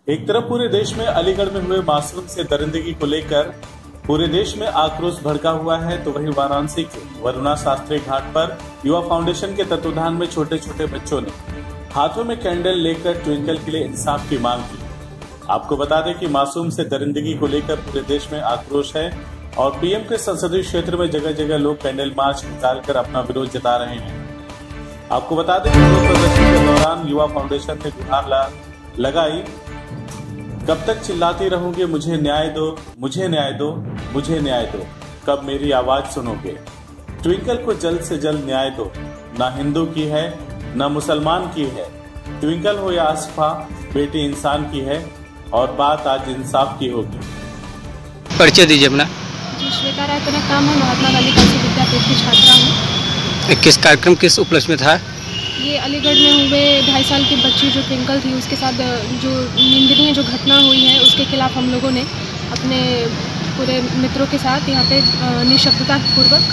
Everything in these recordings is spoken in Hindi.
एक तरफ पूरे देश में अलीगढ़ में हुए मासूम से दरिंदगी को लेकर पूरे देश में आक्रोश भड़का हुआ है, तो वहीं वाराणसी के वरुणा शास्त्री घाट पर युवा फाउंडेशन के तत्वाधान में छोटे छोटे बच्चों ने हाथों में कैंडल लेकर ट्विंकल के लिए इंसाफ की मांग की। आपको बता दें कि मासूम से दरिंदगी को लेकर पूरे देश में आक्रोश है और पीएम के संसदीय क्षेत्र में जगह जगह लोग कैंडल मार्च निकालकर अपना विरोध जता रहे हैं। आपको बता दें कि विरोध प्रदर्शन के दौरान युवा फाउंडेशन ने गुहार लगाई, कब तक चिल्लाती रहूंगी मुझे न्याय दो, मुझे न्याय दो, मुझे न्याय दो, कब मेरी आवाज सुनोगे। ट्विंकल को जल्द से जल्द न्याय दो, ना हिंदू की है ना मुसलमान की है। ट्विंकल हो या आसफा, बेटी इंसान की है और बात आज इंसाफ की होगी। परिचय दीजिए अपना। जी, श्वेता राय का नाम है, महात्मा गांधी कौशल विद्यापीठ की छात्रा हूँ। किस कार्यक्रम किस उपलक्ष्य में था? ये अलीगढ़ में हुए 2.5 साल की बच्ची जो ट्विंकल थी, उसके साथ जो निंदनीय जो घटना हुई है उसके खिलाफ हम लोगों ने अपने पूरे मित्रों के साथ यहाँ पे निःशब्दता पूर्वक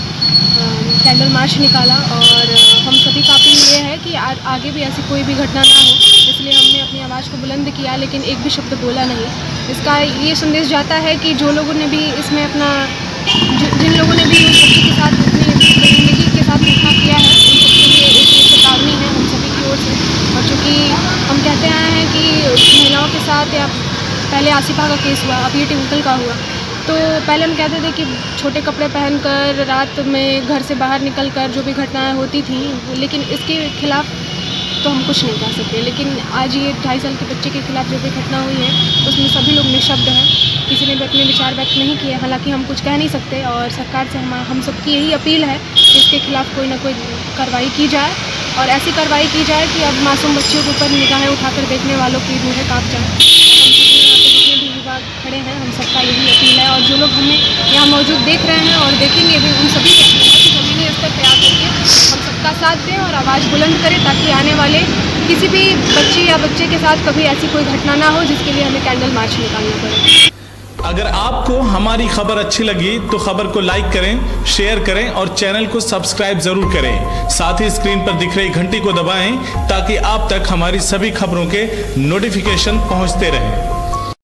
कैंडल मार्च निकाला। और हम सभी का अपील ये है कि आगे भी ऐसी कोई भी घटना ना हो, इसलिए हमने अपनी आवाज़ को बुलंद किया, लेकिन एक भी शब्द बोला नहीं। इसका ये संदेश जाता है कि जो लोगों ने भी इसमें अपना जिन लोगों ने भी उस बच्ची के साथ अपनी ज़िंदगी के साथ धोखा किया है, उन सबके लिए एक चेतावनी है हम सभी की ओर से। और चूँकि हम कहते आए हैं कि महिलाओं के साथ या पहले आसिफा का केस हुआ, अब ये ट्विंकल का हुआ, तो पहले हम कहते थे कि छोटे कपड़े पहनकर रात में घर से बाहर निकलकर जो भी घटनाएं होती थी, लेकिन इसके खिलाफ तो हम कुछ नहीं कह सकते। लेकिन आज ये 2.5 साल के बच्चे के खिलाफ जो भी घटना हुई है उसमें सभी लोग निःशब्द हैं, किसी ने भी अपने विचार व्यक्त नहीं किए। हालांकि हम कुछ कह नहीं सकते और सरकार से हम सबकी यही अपील है कि इसके खिलाफ कोई ना कोई कार्रवाई की जाए और ऐसी कार्रवाई की जाए कि अब मासूम बच्चियों के ऊपर निगाहें उठाकर देखने वालों की रूहें कांप जाए। हम सभी यहाँ पे जितने भी युवा खड़े हैं, हम सबका यही अपील है और जो लोग हमें यहाँ मौजूद देख रहे हैं और देखेंगे भी, उन सभी की अपील है कि ज़मीनी स्तर पर आकर के हम सबका साथ दें और आवाज़ बुलंद करें, ताकि आने वाले किसी भी बच्ची या बच्चे के साथ कभी ऐसी कोई घटना ना हो जिसके लिए हमें कैंडल मार्च निकालना पड़े। अगर आपको हमारी खबर अच्छी लगी तो खबर को लाइक करें, शेयर करें और चैनल को सब्सक्राइब जरूर करें। साथ ही स्क्रीन पर दिख रही घंटी को दबाएं ताकि आप तक हमारी सभी खबरों के नोटिफिकेशन पहुंचते रहें।